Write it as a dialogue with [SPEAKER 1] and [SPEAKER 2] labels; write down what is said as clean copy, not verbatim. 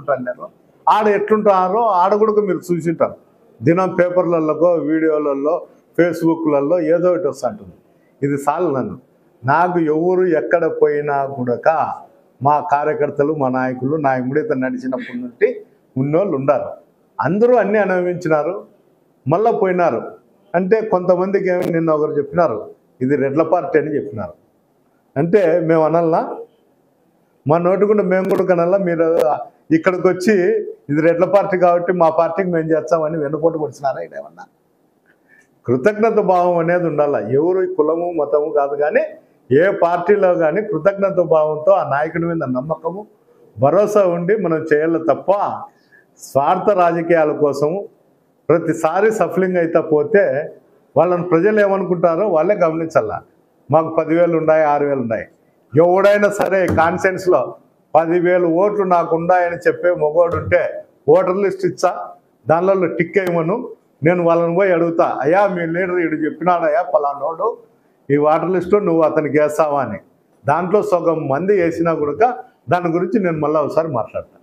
[SPEAKER 1] ఎట్లుంటారు, ఆడ ఎట్లుంటారో ఆడ కూడా మీరు చూసింటారు. దినం పేపర్లలో, వీడియోలలో, ఫేస్బుక్లలో ఏదో ఒకటి వస్తుంటుంది. ఇది చాలు నాకు ఎవరు ఎక్కడ పోయినా కూడా మా కార్యకర్తలు, మా నాయకులు, నా ఎమ్మడితో నడిచినప్పటి నుండి ఉన్నోళ్ళు ఉండారు. అందరూ అన్నీ అనుభవించినారు, మళ్ళీ పోయినారు. అంటే కొంతమందికి ఏమి నిన్న ఒకరు చెప్పినారు, ఇది రెడ్ల పార్టీ అని చెప్పినారు. అంటే మేము అనల్లా, మా నోటికుండా మేము కూడా కనల్లా, మీరు ఇక్కడికి వచ్చి ఇది రెడ్ల పార్టీ కాబట్టి మా పార్టీకి మేము చేస్తామని వెన్నుపోటు పొడిచినారా? ఇదేమన్నా కృతజ్ఞత భావం అనేది ఉండాలి. ఎవరు కులము మతము కాదు, కానీ ఏ పార్టీలో కానీ కృతజ్ఞత భావంతో ఆ నాయకుడి మీద నమ్మకము, భరోసా ఉండి మనం చేయాలి తప్ప స్వార్థ రాజకీయాల కోసము ప్రతిసారి సఫలింగ్ అయితే పోతే వాళ్ళని ప్రజలు ఏమనుకుంటారో వాళ్ళే గమనించాల. మాకు 10,000 ఉన్నాయి, 6,000 ఉన్నాయి. ఎవడైనా సరే కాన్సెన్స్లో 10,000 ఓట్లు నాకు ఉన్నాయని చెప్పే మొగోడు ఉంటే ఓటర్ లిస్ట్ ఇచ్చా, దానిలో టిక్ వేయమను. నేను వాళ్ళని పోయి అడుగుతా, అయ్యా మీ లీడర్ ఇడు చెప్పినాడయ్యా పలానోడు ఈ ఓటర్ లిస్టు నువ్వు అతనికి వేస్తావా అని. దాంట్లో సగం మంది వేసినా కూడా దాని గురించి నేను మళ్ళీ ఒకసారి మాట్లాడతాను.